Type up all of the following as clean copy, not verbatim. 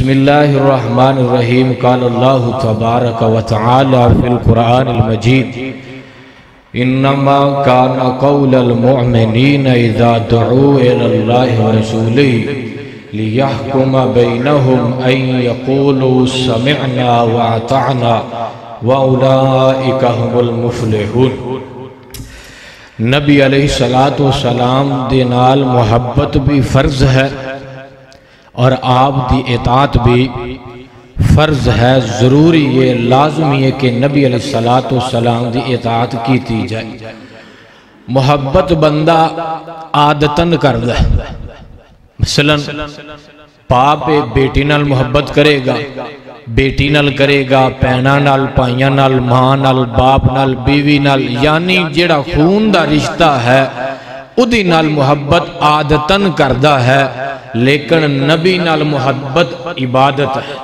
بسم اللہ الرحمن الرحیم قال اللہ تبارک و تعالی فی القرآن المجید انما کان قول المؤمنین اذا دعوا الی اللہ ورسولہ لیحکم بینہم ان یقولوا سمعنا واطعنا واولئک هم المفلحون۔ نبی علیہ السلام دے نال محبت بھی فرض ہے اور آپ دی اطاعت بھی فرض ہے، ضروری ہے، لازمی ہے کہ نبی علیہ السلام دی اطاعت کی جائے۔ محبت بندہ عادتاً کر دے، مثلا باپ بیٹی نال محبت کرے گا، بیٹی نال کرے گا، پہنا نال، پائیاں نال، ماں نال، باپ نال، بیوی نال، یعنی جیڑا خون دا رشتہ ہے ادھی نال محبت عادتاً کردہ ہے، لیکن نبی نال محبت عبادت ہے۔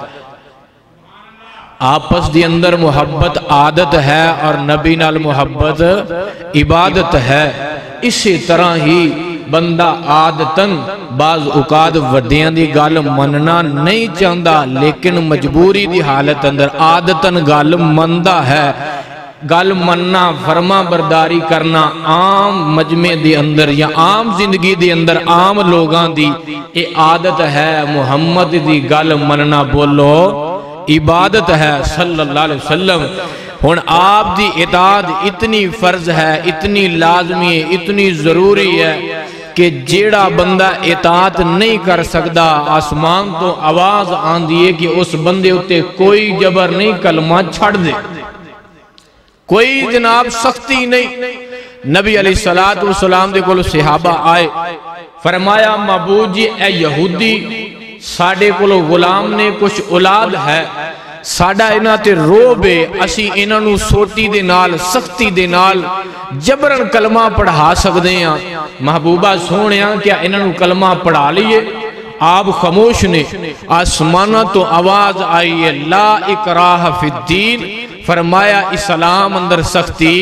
آپس دی اندر محبت عادت ہے اور نبی نال محبت عبادت ہے۔ اسی طرح ہی بندہ عادتاً بعض اوقات وڈیاں دی گل مننا نہیں چاہتا، لیکن مجبوری دی حالت اندر عادتاً گل مندا ہے۔ گل مننا، فرما برداری کرنا عام مجمع دی اندر یا عام زندگی دی اندر عام لوگاں دی اے عادت ہے۔ محمد دی گل مننا بولو عبادت ہے صلی اللہ علیہ وسلم۔ ہن آپ دی اطاعت اتنی فرض ہے، اتنی لازمی ہے، اتنی ضروری ہے کہ جیڑا بندہ اطاعت نہیں کر سکتا، آسمان تو آواز آن دیئے کہ اس بندے ہوتے کوئی جبر نہیں، کلمہ چھڑ دے، کوئی جناب سختی نہیں۔ نبی علیہ السلام دے کولو صحابہ آئے، فرمایا معبود جی اے یہودی ساڑھے کولو غلام نے کچھ اولاد ہے، ساڑھا انہاں تے روب ہے، اسی انہاں نو سوٹی دے نال، سختی دے نال جبرن کلمہ پڑھا سکدے ہیں۔ محبوبہ سونیاں کیا انہاں نو کلمہ پڑھا لیے؟ آپ خاموش نے، آسمانہ تو آواز آئی ہے لا اکراہ فی الدین، فرمایا اسلام اندر سختی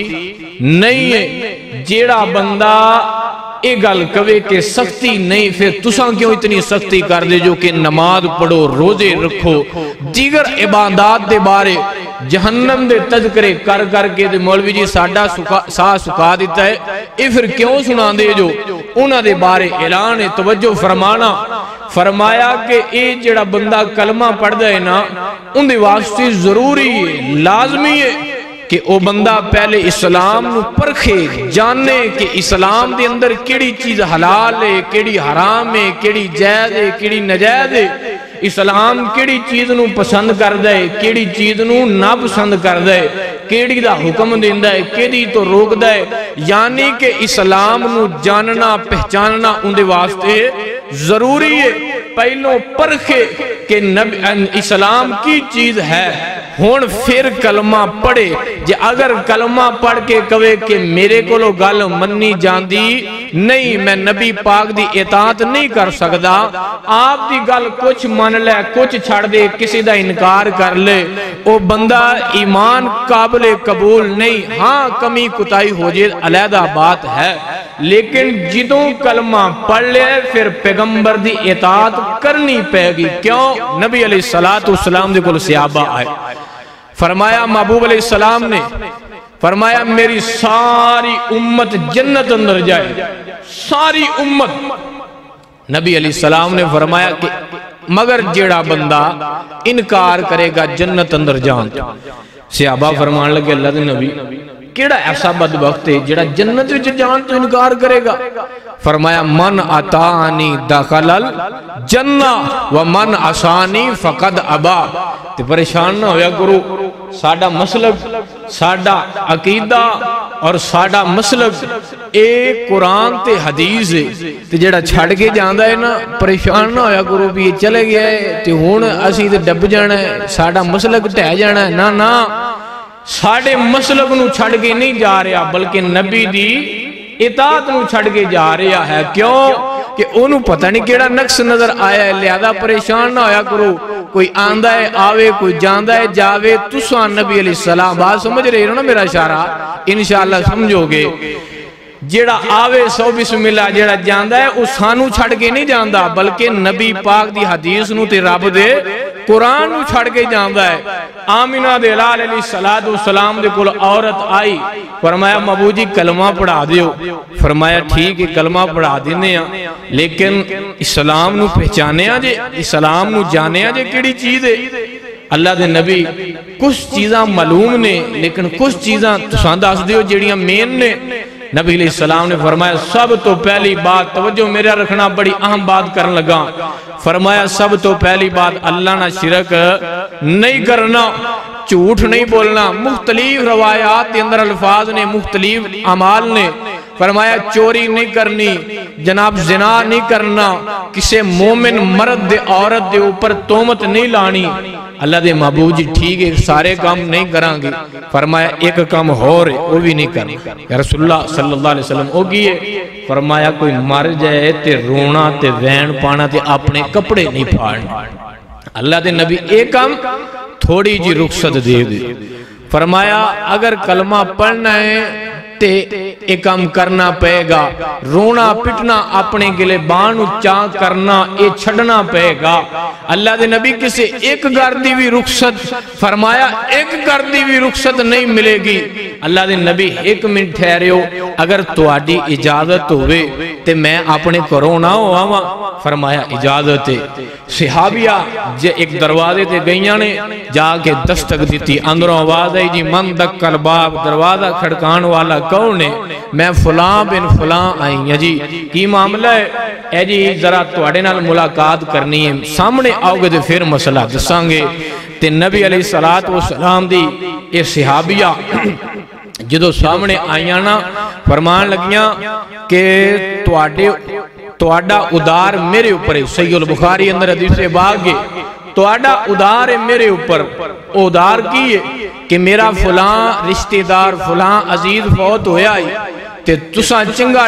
نہیں ہے۔ جیڑا بندہ اے گل کہے کہ سختی نہیں، پھر تساں کیوں اتنی سختی کر دے جو کہ نماز پڑھو، روزے رکھو، دیگر عبادات دے بارے جہنم دے تذکرے کر کر کے دے مولوی جی ساڑھا ساہ سکا دیتا ہے، اے پھر کیوں سنا دے جو انہاں دے بارے اعلان توجہ فرمانا۔ فرمایا کہ اے جڑا بندہ کلمہ پڑھ دے نا ان دے واسطے ضروری ہے، لازمی ہے کہ او بندہ پہلے اسلام نو پرکھے، جانے کہ اسلام دے اندر کیڑی چیز حلال ہے، کیڑی حرام ہے، کیڑی جائز ہے، کیڑی ناجائز ہے، اسلام کیڑی چیز نو پسند کر دے، کیڑی چیز نو نہ پسند کر دے، کیڑی دا حکم دیندہ ہے، کیڑی تو روک دے، یعنی کہ اسلام نو جاننا پہچاننا ان دے واسطے ضروری ہے۔ پہلوں پرکھے کہ اسلام کی چیز ہے، ہون پھر کلمہ پڑھے۔ جے اگر کلمہ پڑھ کے کہے کہ میرے کو لو گل منی جاندی نہیں، میں نبی پاک دی اطاعت نہیں کر سکتا، آپ دی گل کچھ من لے، کچھ چھڑ دے، کسی دا انکار کر لے، او بندہ ایمان قابل قبول نہیں۔ ہاں کمی کتائی ہو جائے علیحدہ بات ہے، لیکن جدوں کلمہ پڑھ لے پھر پیغمبر دی اطاعت کرنی پہ گی۔ کیوں؟ نبی علیہ السلام دے کل صحابہ آئے، فرمایا محبوب علیہ السلام نے فرمایا میری ساری امت جنت اندر جائے، ساری امت۔ نبی علیہ السلام نے فرمایا کہ مگر جیڑا بندہ انکار کرے گا جنت اندر جان۔ صحابہ فرمان لگے اللہ دے نبی کیڑا ایسا بدبخت ہے جیڑا جنت وچ جان تو انکار کرے گا؟ فرمایا من اتانی دخل الجنہ ومن عصانی فقد ابا۔ تے پریشان نہ ہویا کرو، ساڑھا مسلک، ساڑھا عقیدہ اور ساڑھا مسلک ایک قرآن تے حدیث ہے، تے جیڑا چھڑ کے جاندہ ہے نا پریشان نہ ہویا کرو بھی یہ چلے گیا ہے تے ہون اسی تے ڈب جانا ہے، ساڑھا مسلک ٹہ جانا ہے، نا ساڑھے مسلک نو چھڑ کے نہیں جا رہا بلکہ نبی دی اطاعت نو چھڑ کے جا رہا ہے۔ کیوں؟ کہ انہوں پتہ نہیں کیڑا نقص نظر آیا ہے، لہذا پریشان نہ ہویا کرو، کوئی آندہ ہے آوے، کوئی جاندہ ہے جاوے، تسان نبی علیہ السلام بات سمجھ رہے ہو نا میرا اشارہ؟ انشاءاللہ سمجھو گے۔ جیڑا آوے سو بسم اللہ جیڑا جاندہ ہے اس سانو چھڑ کے نہیں جاندہ بلکہ نبی پاک دی حدیث نو تے رب دے قرآن نو چھڑ کے جاندا ہے۔ آمینہ دے لال علیہ السلام دے کول عورت آئی، فرمایا مبو جی کلمہ پڑھا دیو، فرمایا ٹھیک ہے کلمہ پڑھا دینے ہیں، لیکن اسلام نو پہچانے آجے، اسلام نو جانے آجے کیڑی چیز ہے؟ اللہ دے نبی کچھ چیزاں معلوم نے لیکن کچھ چیزاں تسان دس دیو جیڑیاں مین نے۔ نبی علیہ السلام نے فرمایا سب تو پہلی بات، توجہ میرا رکھنا بڑی اہم بات کرن لگا، فرمایا سب تو پہلی بات اللہ نہ شرک نہیں کرنا، جھوٹ نہیں بولنا۔ مختلف روایات کے اندر الفاظ نے، مختلف اعمال نے، فرمایا چوری نہیں کرنی، جناب زنا نہیں کرنا، کسی مومن مرد دے عورت دے اوپر تہمت نہیں لانی۔ اللہ دے محبوب جی ٹھیک ہے سارے کام نہیں کران گے، فرمایا ایک کام ہو رہے وہ بھی نہیں کرنا۔ یا رسول اللہ صلی اللہ علیہ وسلم او کیے، فرمایا کوئی مر جائے تے رونا تے وین پانا تے اپنے کپڑے نہیں پھاڑنا۔ اللہ دے نبی ایک کام تھوڑی جی رخصت دے دے، فرمایا اگر کلمہ پڑھنا ہے تے ایک کام کرنا پے گا، رونا پٹنا اپنے گلے بانو چاہ کرنا اے چھڑنا پے گا۔ اللہ دے نبی کسے ایک گردی بھی رخصت، فرمایا ایک گردی بھی رخصت نہیں ملے گی۔ اللہ دے نبی ایک منٹ ٹھہرے ہو، اگر تواڈی اجازت ہوئے تے میں اپنے کرونا ہو آواں، فرمایا اجازت ہے۔ صحابیہ ایک دروازے تے گئیاں نے، جا کے دستک دیتی، اندروں آواز آئی جی من دکل باب، دروازہ کھڑکان والا کون ہے؟ میں فلاں بن فلاں آئی ہیں جی، کی معاملہ ہے؟ اے جی ذرا تواڈے نال ملاقات کرنی ہے، سامنے آؤ گے تو پھر مسئلہ دساں گے۔ تے نبی علیہ السلام دی اے صحابیہ جدو سامنے آئیاں نا، فرمان لگیاں کہ تواڈا ادار میرے اوپر ہے۔ صحیح البخاری اندر حدیث سے باگے تواڈا ادار ہے میرے اوپر، ادار کی ہے کہ میرا فلاں رشتہ دار فلاں عزیز فوت ہویا ہے تے تساں چنگا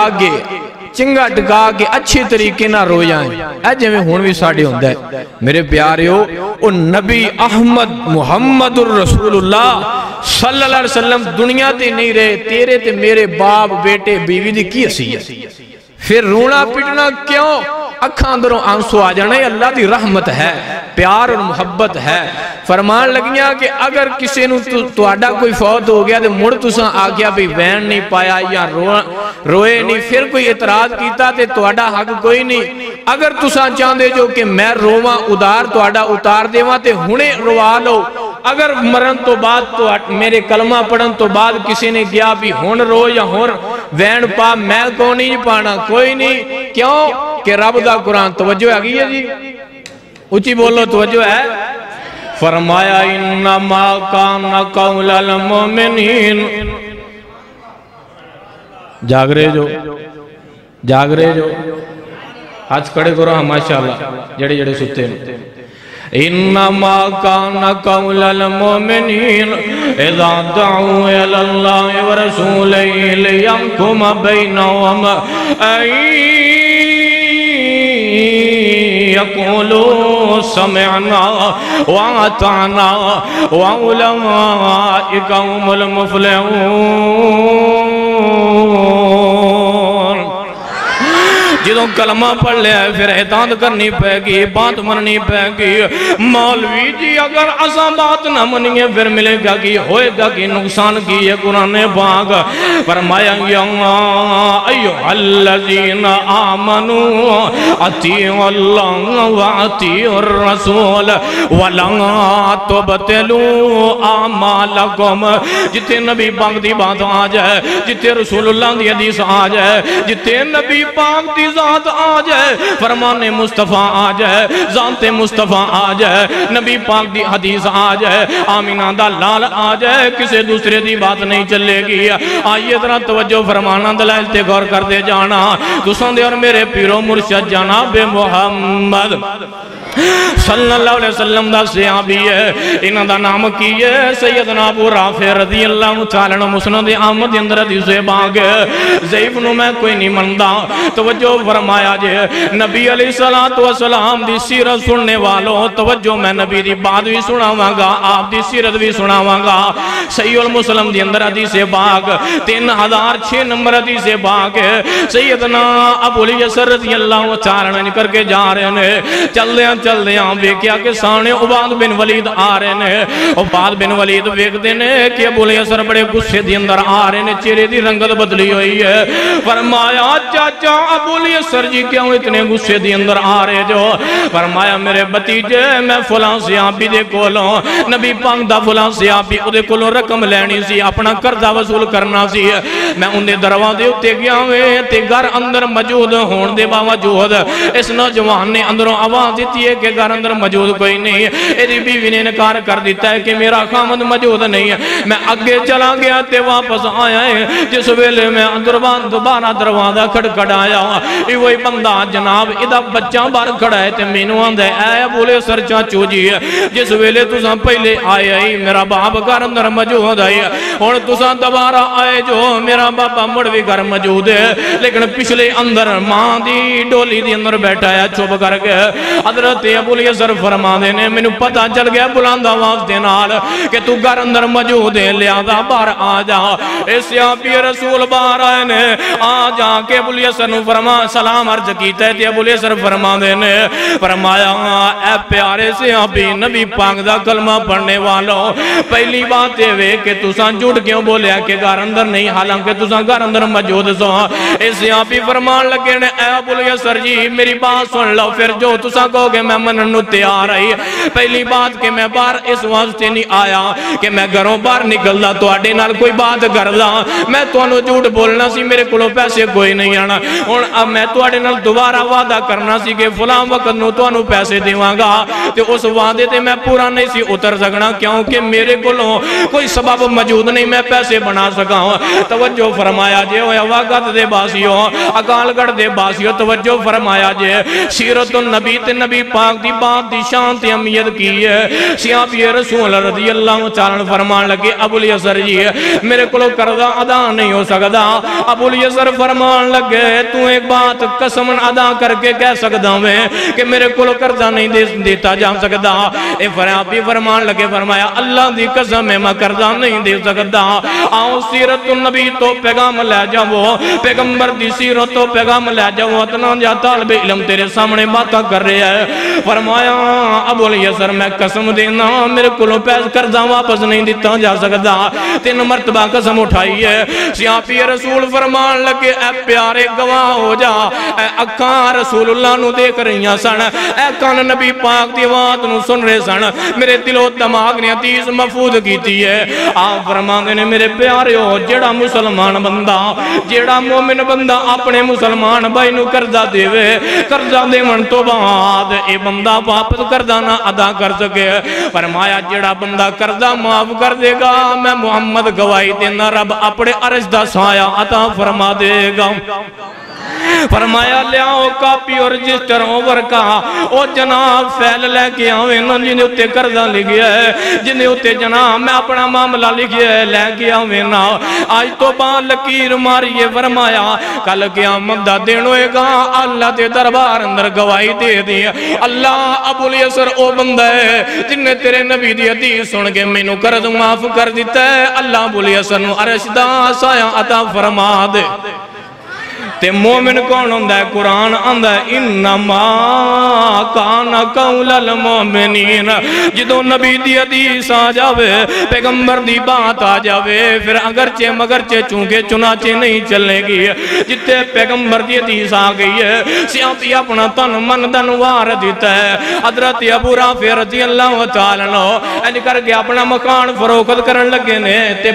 ٹکا کے اچھے طریقے نہ رو جائیں۔ اے جے میں ہون بھی ساڑھے ہوندہ ہے میرے پیاریو، او نبی احمد محمد الرسول اللہ صلی اللہ علیہ وسلم دنیا تے نہیں رہے، تیرے تے میرے باپ بیٹے بیوی دی کی حیثیت؟ پھر رونا پٹنا کیوں؟ اکھاں اندروں آنسو آ جانا، یہ اللہ دی رحمت ہے، پیار اور محبت ہے۔ فرمان لگیاں کہ اگر کسی نو تواڈا کوئی فوت ہو گیا تو مڑ تساں آ گیا بھی وین نہیں پایا یا روئے نہیں، پھر کوئی اعتراض کیتا تے تواڈا حق کوئی نہیں۔ اگر تساں چاہندے جو کہ میں رواں ادار تواڈا اتار دیواں تے ہنے روا لو، اگر مرن تو بعد تو میرے کلمہ پڑھن تو بعد کسی نے کیا بھی ہون رو یا ہون وین پا، میں کو نہیں پانا، کوئی نہیں۔ کیوں کہ رب دا قرآن، توجہ ہے گئی ہے جی، اچھی بولو توجہ ہے، فرمایا انما کان قول المؤمنین، جاگ رہے جو ہاتھ کھڑے کرو ہاں ماشاءاللہ جڑے جڑے ستے ہیں۔ انما کان قول المؤمنین اذا دعوا الی اللہ ورسولہ لیحکم بینہم یقولوا سمعنا واطعنا واولئک هم المفلحون۔ جدوں کلمہ پڑھ لیا ہے پھر اطاعت کرنی پہ گی، بات مننی پہ گی۔ مولوی جی اگر اساں بات نہ منیے پھر ملے گا کی، ہوئے گا کی، نقصان کی ہے قرآن پاک۔ فرمایا یا ایھا الذین آمنوا اطیعوا اللہ واطیعوا الرسول ولا تبطلوا اعمالکم۔ جتے نبی پاک دی بات آ جائے، جتے رسول اللہ دی حدیث آ جائے، جتے نبی پاک دی ذات آ جائے، فرمان مصطفیٰ آ جائے، ذات مصطفیٰ آ جائے، نبی پاک دی حدیث آ جائے، آمینہ دا لال آ جائے، کسے دوسرے دی بات نہیں چلے گی۔ آئیے ذرا توجہ فرمانا دلائل تے غور کر دے جانا، تسان دے اور میرے پیرو مرشد جناب محمد صلی اللہ علیہ وسلم دا صحابی ہے، انہاں دا نام کی ہے سیدنا ابو رافع رضی اللہ تعالیٰ عنہ۔ مسند احمد اندر حدیث باغ ضعیف نو میں کوئی نہیں مندا، توجہ فرمایا جے نبی علیہ السلام دی سیرت سننے والوں، توجہ میں نبی دی بات بھی سناواں گا، آپ دی سیرت بھی سناواں گا۔ صحیح المسلم دی اندر حدیث باغ 3006 نمبر حدیث باغ سیدنا ابو الیسر رضی اللہ تعالیٰ عنہ کر کے جا رہے ہیں، چل دے چل دیا ویکیا کہ سانے عباد بن ولید آ رہے نے عباد بن ولید ویک دینے کہ ابو الیسر بڑے غصے دی اندر آ رہے نے چہرے دی رنگت بدلی ہوئی ہے فرمایا چاچا ابو الیسر جی کیوں اتنے غصے دی اندر آ رہے جو فرمایا میرے بتیجے میں فلاں صحابی دے کولوں نبی پاک دا فلاں صحابی او دے کولوں رقم لینی سی اپنا قرضہ وصول کرنا سی میں ان دے دروازے اتے گیا ہوئے تے گھر اندر موجود ہون دے باوجود اس نوجوان نے اندروں آواز دیتی ہے کہ گھر اندر موجود کوئی نہیں ایدی بیوی نے انکار کر دیتا ہے کہ میرا خامد موجود نہیں ہے میں آگے چلا گیا تے واپس آیا ہے جس ویلے میں دوبارہ دروازہ کھڑکڑ آیا یہ وہی بندہ جناب ادھا بچہ بار کھڑا ہے تے مینو آندھے اے ابو الیسر چاچو جی جس ویلے تساں پہلے آئے آئی میرا باپ گھر اندر موجود آئی اور تساں دوبارہ آئے جو میرا باپا مڑ بھی گھر موجود ہے لیکن پچھلے اندر ماں دی ڈولی دی اندر بیٹھا ہے چھپ کر کے حضرت ابو الیسر فرما دینے میں نے پتا چل گیا بلند آواز دینال کہ تو گھر اندر موجود ہے لہذا بار آ جا اس صحابی رسول بار آئے نے آ جا کے ابو الیسر نو فرما سلام عرض کیتا ہے ابو الیسر فرما دینے فرمایا اے پیارے صحابی نبی پاک دا کلمہ پڑھنے والوں پہلی بات ہے کہ تساں جھوٹ کیوں بولیا کہ گھر اندر نہیں حالانکہ تساں گھر اندر موجود سو اس صحابی فرمان لگے نے اے ابو الیسر جی میری بات سن لو پھر جو تساں کہو گے میں مننو تیار آئی پہلی بات کہ میں باہر اس واسطے نہیں آیا کہ میں گھروں باہر نکلدا تو آڈے نال کوئی بات کردا میں تو انہوں جھوٹ بولنا سی میرے کلو پیسے کوئی نہیں آنا اور اب میں تو آڈے نال دوبارہ وعدہ کرنا سی کہ فلاں وقت نو تو انہوں پیسے دیواں گا تو اس وعدے تے میں پورا نہیں سی اتر سکنا کیونکہ میرے کلو کوئی سبب موجود نہیں میں پیسے بنا سکا توجہ فرمایا جے ہویا وقت دے باسیوں اکال گڑھ دے باسیوں توجہ فرمایا جے سیرت النبی تے نبی پاک دی بات دی شان تے امیت کی ہے صحابی رسول رضی اللہ تعالیٰ فرمان لگے ابو الیسر جی میرے کلو قرضہ ادا نہیں ہو سکتا ابو الیسر فرمان لگے تو ایک بات قسم ادا کر کے کہہ سکتا میں کہ میرے کلو قرضہ نہیں دیتا جا سکتا اے فرابی فرمان لگے فرمایا اللہ دی قسم میں قرضہ نہیں دے سکتا آؤ سیرت النبی تو پیغام لے جاؤ پیغمبر دی سیرت تو پیغام لے جاؤ اتنا جا طالب علم تیرے سامنے باتاں کر رہے ہیں فرمایا ابو الیسر میں قسم دینا میرے کلوں پیس قرضہ واپس نہیں دیتا جا سکتا 3 مرتبہ قسم اٹھائی ہے صحابی رسول فرمان لگے اے پیارے گواہ ہو جا اے اکھاں رسول اللہ نو دیکھ رہیاں سن اے کان نبی پاک دی آواز نو سن رہے سن میرے دل و دماغ نے حدیث محفوظ کیتی ہے آپ فرمان دینے میرے پیارے ہو جیڑا مسلمان بندہ جیڑا مومن بندہ اپنے مسلمان بھائی نو قرضہ دے قرضہ دے من تو بعد اے بندہ واپس قرضہ نہ ادا کر سکے فرمایا جیڑا بندہ قرضہ معاف کر دے گا میں محمد گواہی دینا رب اپنے عرش دا سایہ عطا فرما دے گا فرمایا لیاؤ کاپی اور رجسٹر اوور کا او جناب فیل لے کے آویں جنہیں اتے قرضہ لکھیا ہے جنہیں اتے جناب میں اپنا معاملہ لکھیا ہے لے کے آویں نا آج تو بعد لکیر ماریے فرمایا کل قیامت دا دن ہوئے گا اللہ تے دربار اندر گواہی دے دی اللہ ابو الیسر او بندہ ہے جنہیں تیرے نبی دی حدیث سن کے میں نو قرض معاف کر دیتا ہے اللہ ابو الیسر نو عرش دا سایہ عطا فرما دے تے مومن کون ہوندہ ہے قرآن آندہ ہے انما کان قول المومنین جدو نبی دی حدیث آ جاوے پیغمبر دی بات آ جاوے پھر اگرچہ مگرچہ چونکہ چنانچہ نہیں چلنے گی جتے پیغمبر دی حدیث آ گئی ہے صحابی اپنا تن من دنوار دیتا ہے حضرت ابو رافع رضی اللہ تعالیٰ نو اینی کر کے اپنا مکان فروخت کرن لگے نے تے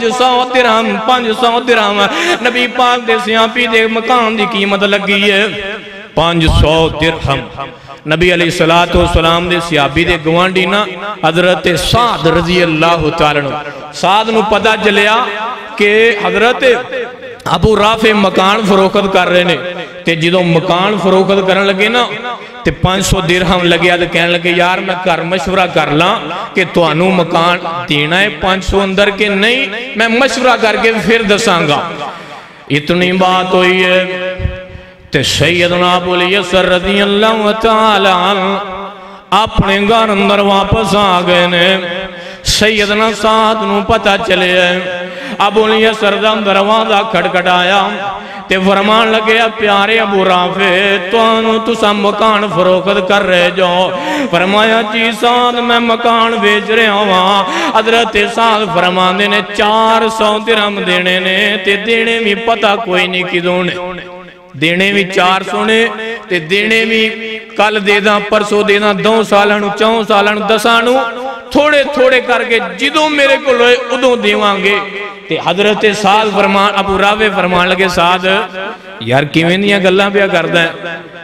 500 درہم نبی پاک دے صحابی دے مکان دی قیمت لگی ہے 500 درہم نبی علیہ السلام دے صحابی دے گوانڈی نا حضرت سعد رضی اللہ تعالیٰ سعد نو پتہ چلیا کہ حضرت ابو رافع مکان فروخت کر رہے نے تے جدو مکان فروخت کرن لگے نا تے 500 درہم لگے آدھے کہنے لگے یار میں کر مشورہ کر لاں کہ تو انو مکان دینا ہے 500 اندر کے نہیں میں مشورہ کر کے پھر دساں گا اتنی بات ہوئی ہے تے سیدنا ابو الیسر رضی اللہ تعالیٰ اپنے گھر اندر واپس آ گئے نے سیدنا سعد نو پتہ چلے ابو الیسر دا دروازہ کھڑکھڑایا تے فرمان لگے پیارے ابو رافع تسا مکان فروخت کر رہے جو؟ فرمایا جی سعد میں مکان بیچ رہے ہوا۔ حضرت سعد فرماندے نے 400 درہم دینے نے تے دینے بھی پتہ کوئی نہیں کدوں نے، دینے بھی 400 نے تے دینے بھی کل دے دا پرسو دے دا 2 سالانو 4 سالانو 10 تھوڑے تھوڑے کر کے جدوں میرے کو لوئے ادوں دیوان گے۔ تے حضرت سعد فرمان ابو رافع فرمان لگے سعد یار کیویں دیاں گلاں پیا کردا ہے،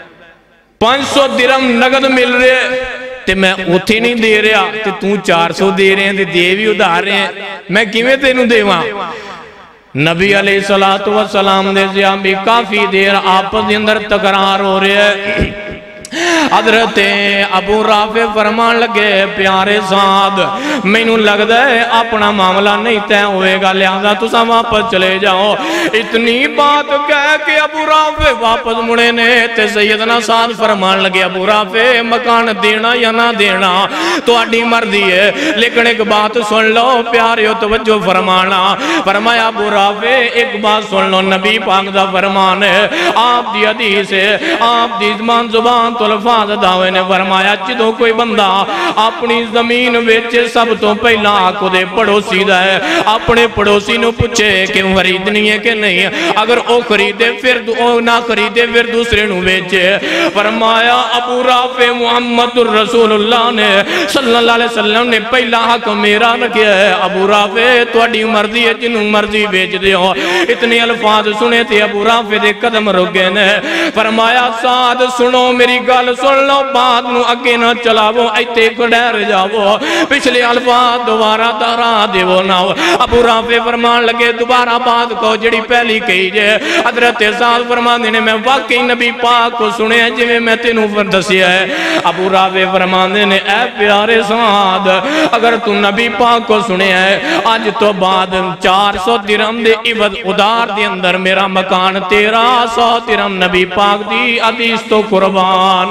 500 درہم نقد مل رہے تے میں اوتھے نہیں دے رہا تے تو 400 دے رہے ہیں تے دے بھی ادھار رہے ہیں، میں کیویں تینوں دیواں؟ نبی علیہ السلام دے صحابی کافی دیر آپس دے اندر تکرار ہو رہے ہیں۔ حضرت ابو رافع فرمان لگے پیارے سعد مینوں لگدا ہے اپنا معاملہ نہیں طے ہوئے گا، لہذا تساں واپس چلے جاؤ۔ اتنی بات کہہ کہ ابو رافع واپس مڑے نے تے سیدنا سعد فرمان لگے ابو رافع مکان دینا یا نہ دینا تہاڈی مرضی ہے، لیکن ایک بات سن لو پیاریو توجہ فرمانا۔ فرمایا ابو رافع ایک بات سن لو، نبی پاک دا فرمان ہے، آپ دی حدیث ہے، آپ دی زبان تو الفاظ دعوے نے فرمایا جدوں کوئی بندہ اپنی زمین ویچے سب تو پہلا آنکھوں دے پڑوسی دا ہے، اپنے پڑوسی نو پوچھے کہ خریدنی ہے کہ نہیں، اگر او خریدے پھر نہ خریدے پھر دوسرے نو ویچے۔ فرمایا ابو رافع محمد الرسول اللہ نے صلی اللہ علیہ وسلم نے پہلا حق میرا رکھیا ہے، ابو رافع تہاڈی مرضی ہے جنوں مرضی بیچ دیو۔ اتنے الفاظ سنے تھے ابو رافع دے قدم رک گئے نے۔ فرمایا سعد سنو میری گل سن لو، بات نو اگے نہ چلاو، ایتھے کھڑیر جاو، پچھلے الفاظ دوبارہ دہرا دیو نہ۔ ابو رافع فرمان لگے دوبارہ بات کو جڑی پہلی کہی جے۔ حضرت سعد فرمان دینے میں واقعی نبی پاک کو سنے ہیں جویں میں تینوں دسیا ہے۔ ابو رافع فرمان دینے اے پیارے سعد اگر تو نبی پاک کو سنے ہے آج تو بعد 400 درہم دے عوض ادار دے اندر میرا مکان 1300 درہم نبی پاک دی حدیث تو قربان۔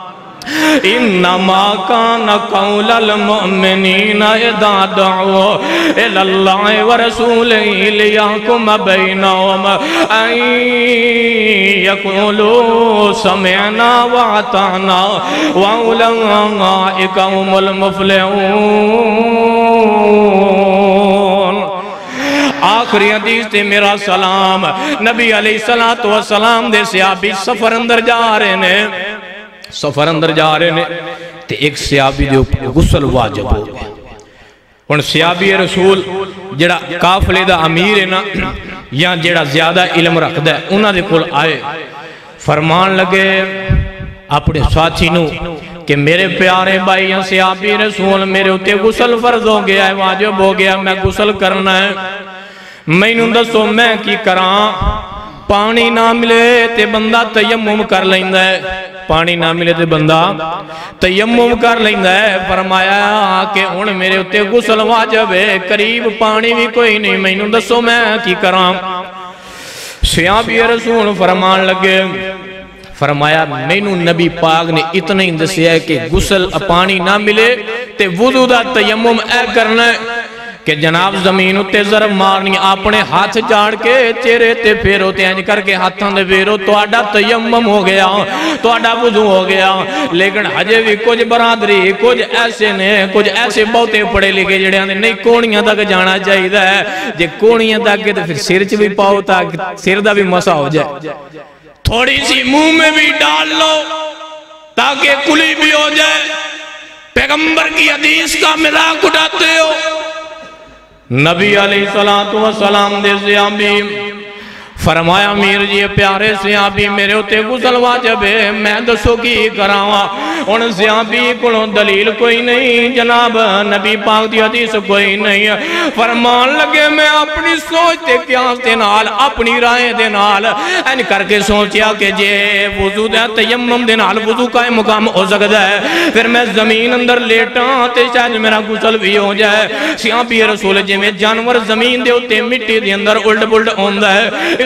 انما کان قول المؤمنین اذا دعوا الی اللہ ورسولہ لیحکم بینہم ان یقولوا سمعنا واطعنا واولئک هم المفلحون۔ آخری حدیث تے میرا سلام نبی علیہ السلام دے صحابی سفر اندر جا رہے نے، سفر اندر جا رہے نے تے ایک صحابی دے اوپر غسل واجب ہو گئے۔ ان صحابی رسول جڑا قافلے دا امیر ہے نا یا جڑا زیادہ علم رکھدا ہے انہاں دے کول آئے، فرمان لگے اپنے ساتھی نو کہ میرے پیارے بھائی یا صحابی رسول میرے ہوتے غسل فرض ہو گیا ہے، واجب ہو گیا، میں غسل کرنا ہے، میں انہوں دسو میں کی کران؟ پانی نہ ملے تے بندہ تیمم کر لیندہ ہے، پانی نہ ملے تے بندہ تیمم کر لیندہ ہے۔ فرمایا کہ ان میرے ہوتے غسل واجب ہے، قریب پانی بھی کوئی نہیں، میں انہوں دسو میں کی کران؟ صحابی رسول فرمان لگے، فرمایا مینوں نبی پاک نے اتنا ہی دسیا ہے کہ غسل پانی نہ ملے تے وضو دا تیمم اے کرنا ہے کہ جناب زمین اتے ضرب مارنی، اپنے ہاتھ جاڑ کے چہرے تے پھیرو تے انج کر کے ہاتھاں دے پھیرو تو آڈا تیمم ہو گیا، تو آڈا وضو ہو گیا۔ لیکن ہجے بھی کچھ برادری کچھ ایسے نے، کچھ ایسے بہتے پڑے لکھے جڑے آنے نہیں کونیاں تک جانا چاہیے ہے، جے کونیاں تک تو پھر سر چ بھی پاؤ تاکہ سر دا بھی مسا ہو جائے، تھوڑی سی منہ میں بھی ڈال لو تاکہ کلی بھی ہو جائے۔ پیغمبر کی حدیث کا مذاق اٹھاتے ہو۔ نبی علیہ السلام دے صحابی فرمایا امیر جی پیارے صحابی میرے ہوتے غسل واجب ہے، میں دسو کی کراوا؟ ان صحابی کلوں دلیل کوئی نہیں، جناب نبی پاک دی حدیث کوئی نہیں۔ فرمان لگے میں اپنی سوچ تے قیاس دے نال، اپنی رائے دے نال این کر کے سوچیا کہ جے وضو دے تیمم دے نال وضو کا مقام ہو سکتا ہے، پھر میں زمین اندر لیٹاں تے شاید میرا غسل بھی ہو جائے۔ صحابی رسول جی میں جانور زمین دے ہوتے مٹی دے اندر الٹ بلٹ ہوندا ہے، اس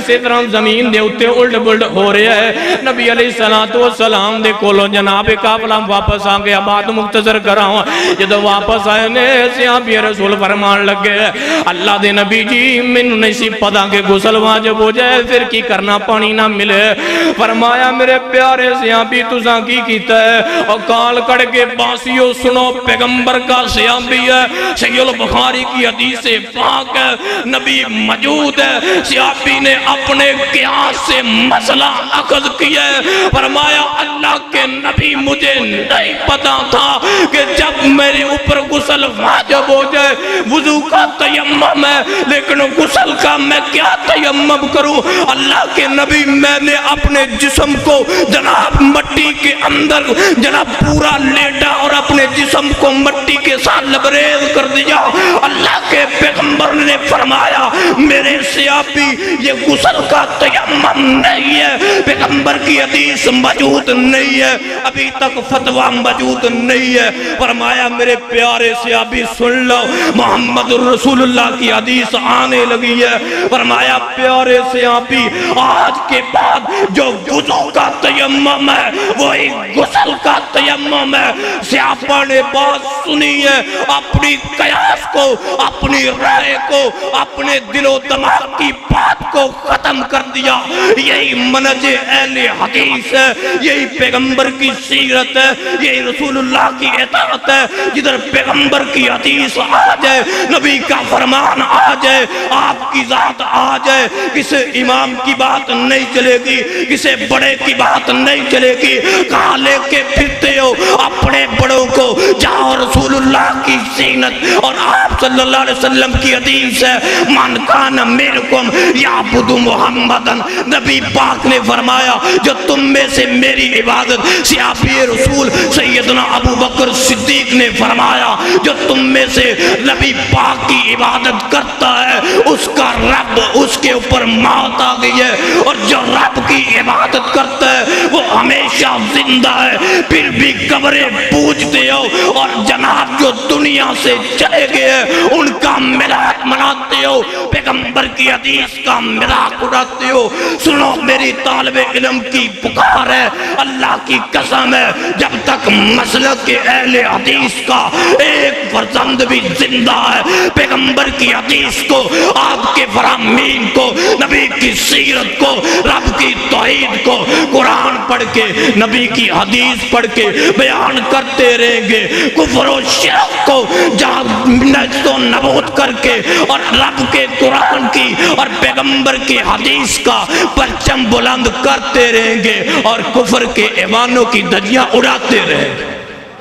اسی طرح زمین دے اتے الٹ بلٹ ہو رہے ہیں. نبی علیہ السلام دے کولوں جناب قافلہ واپس آ گیا. بات مختصر کراؤں جدو واپس آئے نے صحابی رسول فرمان لگے اللہ دے نبی جی مینوں نہیں سی پتا کہ غسل واجب ہو جائے پھر کی کرنا پانی نہ ملے. فرمایا میرے پیارے صحابی تساں کی کیتا ہے اور کال کڑ کے باسیو سنو پیغمبر کا صحابی ہے. صحیح البخاری کی حدیث پاک ہے نبی موجود ہے. صحابی نے اپنے قیاس سے مسئلہ اخذ کیا ہے. فرمایا اللہ کے نبی مجھے نہیں پتا تھا کہ جب میرے اوپر غسل واجب ہو جائے وضو کا تیمم ہے لیکن غسل کا میں کیا تیمم کروں. اللہ کے نبی میں نے اپنے جسم کو جناب مٹی کے اندر جناب پورا لیٹا اور اپنے جسم کو مٹی کے ساتھ لبریز کر دیا. اللہ کے پیغمبر نے فرمایا میرے صحابی یہ غسل کا تیمم نہیں ہے. پیغمبر کی حدیث موجود نہیں ہے ابھی تک فتویٰ موجود نہیں ہے. فرمایا میرے پیارے صحابی سن لو محمد الرسول اللہ کی حدیث آنے لگی ہے. فرمایا پیارے صحابی آج کے بعد جو وضو کا تیمم ہے وہی غسل کا تیمم ہے. صحابہ نے بات سنی ہے اپنی قیاس کو اپنی رائے کو اپنے دل و دماغ کی بات کو ختم کر دیا. یہی منہج اہل حدیث ہے یہی پیغمبر کی سیرت ہے یہی رسول اللہ کی اطاعت ہے. جدھر پیغمبر کی حدیث آ جائے نبی کا فرمان آ جائے آپ کی ذات آ جائے کسی امام کی بات نہیں چلے گی کسی بڑے کی بات نہیں چلے گی. کہاں لے کے پھرتے ہو اپنے بڑوں کو جاؤ رسول اللہ کی زینت اور آپ صلی اللہ علیہ وسلم کی حدیث ہے من کان منکم یعبد محمدن. نبی پاک نے فرمایا جو تم میں سے میری عبادت صحابی رسول سیدنا ابو بکر صدیق نے فرمایا جو تم میں سے نبی پاک کی عبادت کرتا ہے اس کا رب اس کے اوپر موت آ گئی ہے اور جو رب کی عبادت کرتا ہے وہ ہمیشہ زندہ ہے. پھر بھی قبریں پوجتے ہو اور جناب جو دنیا سے چلے گئے ان کا ملاق مناتے ہو پیغمبر کی حدیث کا ملاق اڑاتے ہو. سنو میری طالب علم کی پکار ہے اللہ کی قسم ہے جب تک مسلک کے اہل حدیث کا ایک فرزند بھی زندہ ہے پیغمبر کی حدیث کو آپ کے فرامین کو نبی کی سیرت کو رب کی توحید کو قرآن پڑھ کے نبی کی حدیث پڑھ کے بیان کرتے رہیں گے. کفر و شرک کو جہاں نجد و نبوت کر کے اور رب کے قرآن کی اور پیغمبر کی حدیث کا پرچم بلند کرتے رہیں گے اور کفر کے ایوانوں کی دھجیاں اڑاتے رہیں گے.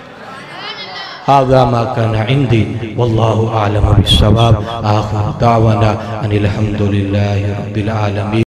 هذا ما كان عندي والله أعلم بالصواب. آخر دعوانا أن الحمد لله رب العالمين.